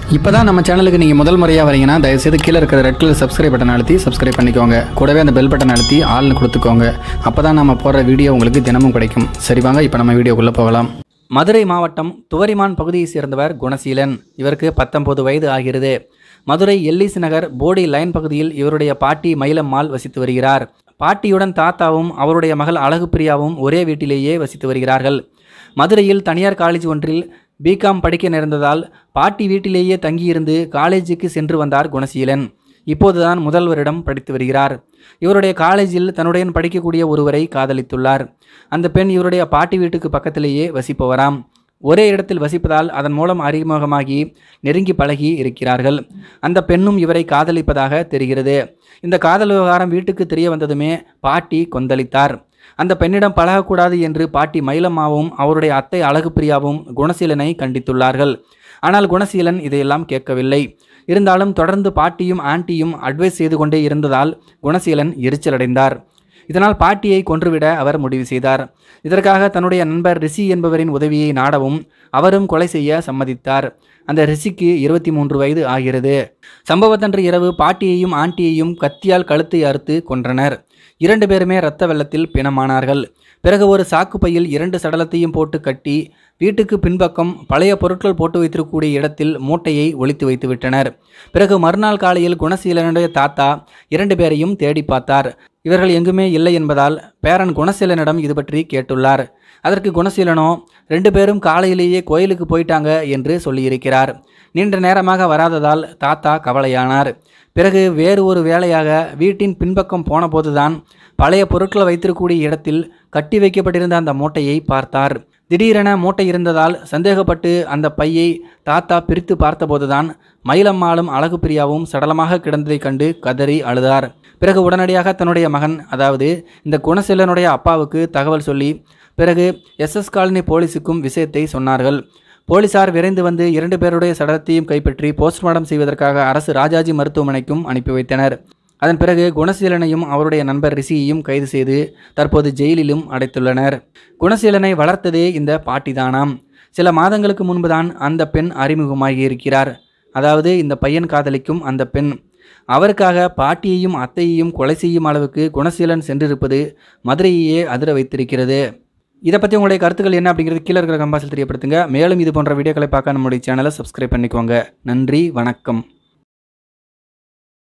இப்போதான் நம்ம சேனலுக்கு நீங்கள் முதல் முறையாக வரீங்கன்னா தயவுசெய்து கீழே இருக்கிற ரெட் கலர் சப்ஸ்கிரைப் பட்டன் அழுத்தி சப்ஸ்கிரைப் பண்ணிக்கோங்க. கூடவே அந்த பெல் பட்டன் அழுத்தி ஆள்னு கொடுத்துக்கோங்க. அப்போ தான் நம்ம போடுற வீடியோ உங்களுக்கு தினமும் கிடைக்கும். சரி வாங்க இப்போ நம்ம வீடியோக்குள்ளே போகலாம். மதுரை மாவட்டம் துவரிமான் பகுதியை சேர்ந்தவர் குணசீலன். இவருக்கு 19 வயது ஆகிறது. மதுரை எல்லிஸ் நகர் போடி லைன் பகுதியில் இவருடைய பாட்டி மயிலம்மாள் வசித்து வருகிறார். பாட்டியுடன் தாத்தாவும் அவருடைய மகள் அழகுப்பிரியாவும் ஒரே வீட்டிலேயே வசித்து வருகிறார்கள். மதுரையில் தனியார் காலேஜ் ஒன்றில் பிகாம் படிக்க நேர்ந்ததால் பாட்டி வீட்டிலேயே தங்கியிருந்து காலேஜுக்கு சென்று வந்தார் குணசீலன். இப்போதுதான் முதல் வருடம் படித்து வருகிறார். இவருடைய காலேஜில் தன்னுடன் படிக்கக்கூடிய ஒருவரை காதலித்துள்ளார். அந்த பெண் இவருடைய பாட்டி வீட்டுக்கு பக்கத்திலேயே வசிப்பவராம். ஒரே இடத்தில் வசிப்பதால் அதன் மூலம் அறிமுகமாகி நெருங்கி பழகி இருக்கிறார்கள். அந்த பெண்ணும் இவரை காதலிப்பதாக தெரிகிறது. இந்த காதல் விவகாரம் வீட்டுக்கு தெரிய வந்ததுமே பாட்டி கொந்தளித்தார். அந்த பெண்ணிடம் பழகக்கூடாது என்று பாட்டி மயிலம்மாவும் அவருடைய அத்தை அழகுப்பிரியாவும் குணசீலனை கண்டித்துள்ளார்கள். ஆனால் குணசீலன் இதையெல்லாம் கேட்கவில்லை. இருந்தாலும் தொடர்ந்து பாட்டியும் ஆண்டியும் அட்வைஸ் செய்து கொண்டே இருந்ததால் குணசீலன் எரிச்சலடைந்தார். இதனால் பாட்டியை கொன்றுவிட அவர் முடிவு செய்தார். இதற்காக தன்னுடைய நண்பர் ரிஷி என்பவரின் உதவியை நாடவும் அவரும் கொலை செய்ய சம்மதித்தார். அந்த ரிஷிக்கு 23 வயது ஆகிறது. சம்பவத்தன்று இரவு பாட்டியையும் ஆண்டியையும் கத்தியால் கழுத்தை அறுத்து கொன்றனர். 2 பேருமே இரத்த வெள்ளத்தில் பிணமானார்கள். பிறகு ஒரு சாக்கு பையில் 2 சடலத்தையும் போட்டு கட்டி வீட்டுக்கு பின்பக்கம் பழைய பொருட்கள் போட்டு வைத்திருக்கக்கூடிய இடத்தில் மூட்டையை ஒளித்து வைத்து விட்டனர். பிறகு மறுநாள் காலையில் குணசீலனுடைய தாத்தா 2 பேரையும் தேடி பார்த்தார். இவர்கள் எங்குமே இல்லை என்பதால் பேரன் குணசீலனிடம் இது பற்றி கேட்டுள்ளார். அதற்கு குணசீலனோ 2 பேரும் காலையிலேயே கோயிலுக்கு போயிட்டாங்க என்று சொல்லியிருக்கிறார். நீண்ட நேரமாக வராததால் தாத்தா கவலையானார். பிறகு வேறு ஒரு வேலையாக வீட்டின் பின்பக்கம் போன போதுதான் பழைய பொருட்களை வைத்திருக்கக்கூடிய இடத்தில் கட்டி வைக்கப்பட்டிருந்த அந்த மூட்டையை பார்த்தார். திடீரென மூட்டை இருந்ததால் சந்தேகப்பட்டு அந்த பையை தாத்தா பிரித்து பார்த்தபோதுதான் மயிலம்மாளும் அழகுப்பிரியாவும் சடலமாக கிடந்ததை கண்டு கதறி அழுதார். பிறகு உடனடியாக தன்னுடைய மகன், அதாவது இந்த குணசீலனுடைய அப்பாவுக்கு தகவல் சொல்லி பிறகு SS காலனி போலீஸுக்கும் விஷயத்தை சொன்னார்கள். போலீசார் விரைந்து வந்து 2 பேருடைய சடலத்தையும் கைப்பற்றி போஸ்ட்மார்ட்டம் செய்வதற்காக அரசு ராஜாஜி மருத்துவமனைக்கும் அனுப்பி வைத்தனர். அதன் பிறகு குணசீலனையும் அவருடைய நண்பர் ரிஷியையும் கைது செய்து தற்போது ஜெயிலிலும் அடைத்துள்ளனர். குணசீலனை வளர்த்ததே இந்த பாட்டிதானாம். சில மாதங்களுக்கு முன்புதான் அந்த பெண் அறிமுகமாகி இருக்கிறார். அதாவது இந்த பையன் காதலிக்கும் அந்த பெண். அவருக்காக பாட்டியையும் அத்தையையும் கொலை செய்யும் அளவுக்கு குணசீலன் சென்றிருப்பது மதுரையையே அதிர வைத்திருக்கிறது. இதை பற்றி உங்களுடைய கருத்துக்கள் என்ன அப்படிங்கிறது கீழே இருக்கிற கம்பாஸில் தெரியப்படுத்துங்க. மேலும் இது போன்ற வீடியோக்களை பார்க்க நம்முடைய சேனலை சப்ஸ்கிரைப் பண்ணிக்கோங்க. நன்றி, வணக்கம்.